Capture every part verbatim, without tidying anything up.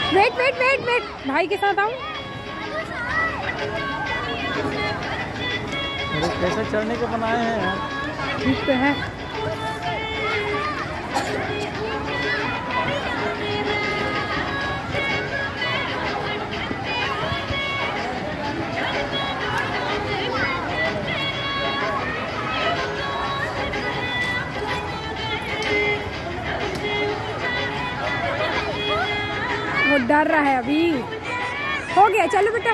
Wait wait wait wait भाई के साथ आऊं। अरे कैसे चढ़ने के बनाए हैं यार। ठीक तो है। वो डर रहा है अभी। हो गया, चलो बेटा।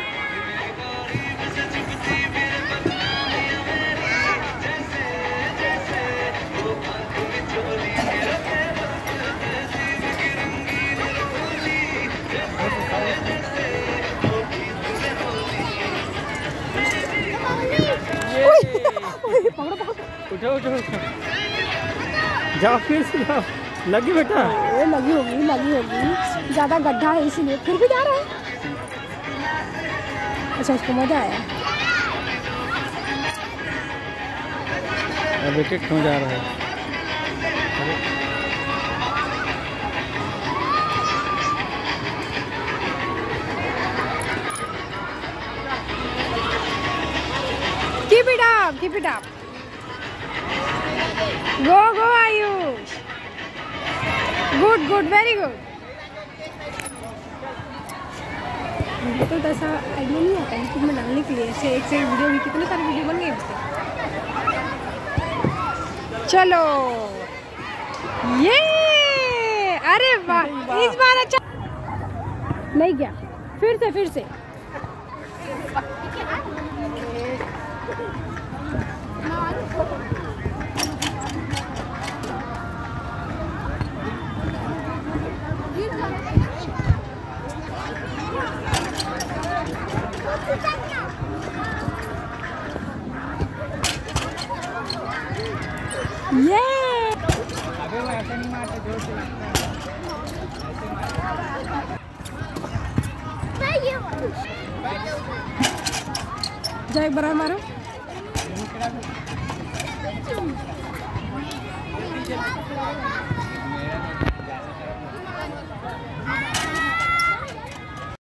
उठो उठो जाओ, फिर से जाओ। लगी बेटा? ये लगी होगी, लगी होगी। ज्यादा गड्ढा है इसलिए फिर भी जा रहा है। अच्छा, उसको मजा आया। बेटे क्यों जा रहा है? Keep it up, keep it up. Go, go, Ayush. Good, good, very good. मुझे तो ऐसा आइडिया नहीं आता यूट्यूब में डालने के लिए। ऐसे एक से एक वीडियो भी, कितने सारे वीडियो बन गए उससे। चलो ये, अरे वाह, इस बार अच्छा नहीं गया। फिर से फिर से ये अबे वो ऐसे नहीं मारते, जोर से लगता है। जा एक बार मारो।